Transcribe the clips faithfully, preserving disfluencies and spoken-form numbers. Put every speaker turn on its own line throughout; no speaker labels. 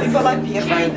была первая.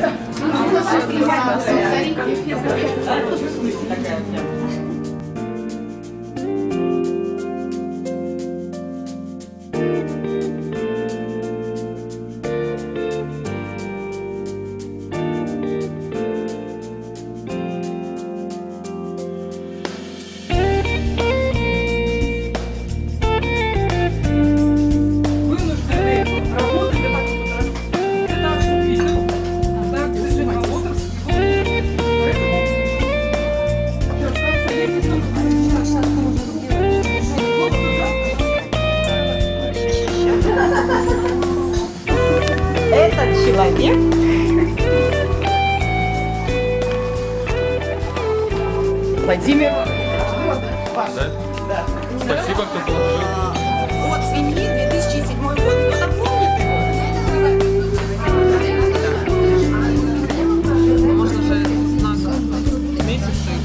Этот человек Владимир.
Да? Да. Спасибо, кто положил.
От свиньи две тысячи седьмой год. Кто-то помнит его?
Можно же на месяцы и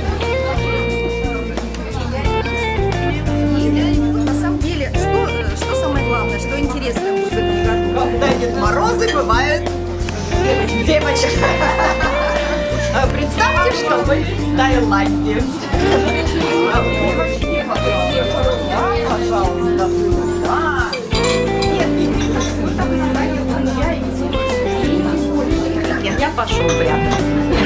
годы.
На самом деле, что, что самое главное, что интересно в этом году?
Когда Дед Морозы бывают девочек. Представьте, что вы в Таиланде. Да, пожалуйста. Да. Нет, нет, я пошел прятаться.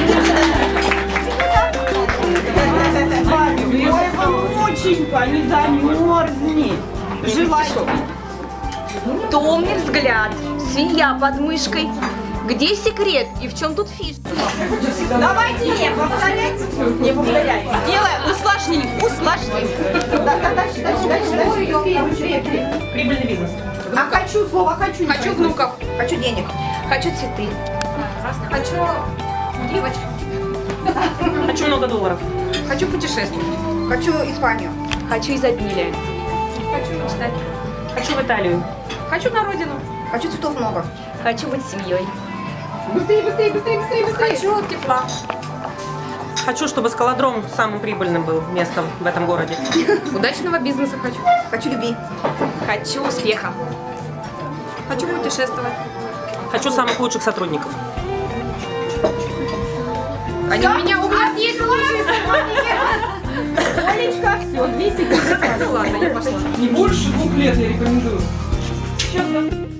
Ой, внученька, не замерзни. Желаю.
Томный взгляд, свинья под мышкой. Где секрет и в чем тут фишка?
Давайте не повторять. Не повторять. Сделай усложним, усложним. Да, да, дальше, дальше, дальше, дальше. Прибыльный бизнес. А хочу, слово хочу.
Хочу внуков, хочу денег, хочу цветы, хочу девочек,
Хочу много долларов.
хочу путешествовать, хочу Испанию, хочу изобилие, хочу мечтать,
Хочу в Италию.
хочу на родину, хочу цветов много, хочу быть семьей.
Быстрее, быстрее, быстрее, быстрее, быстрее.
Хочу тепла.
Хочу, чтобы скалодром самым прибыльным был местом в этом городе.
Удачного бизнеса хочу. Хочу любви. Хочу успеха. Хочу путешествовать.
Хочу самых лучших сотрудников.
Они у меня у меня есть лучшие
Олечка, все, две секунды.
Ладно, я пошла.
Не больше двух лет я рекомендую.
Сейчас.